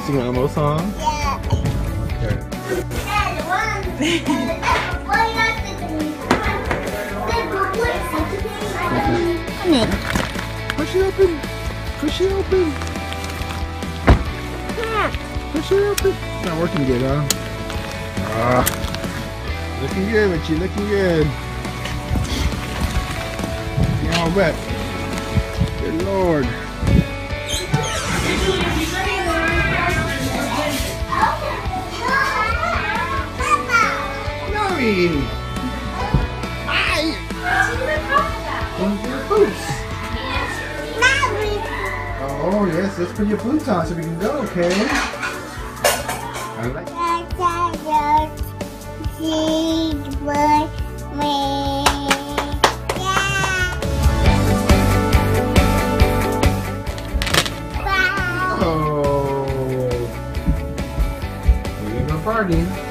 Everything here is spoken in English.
sing Elmo's song? Yeah. Okay. Push it open. Push it open. Push it open. It's not working good, huh? Looking good, Richie. Looking good. You're all wet. Good Lord. Mommy! Hi! Those are your boots. Oh, yes. Let's put your boots on so we can go, okay? I like Oh, we're gonna go party.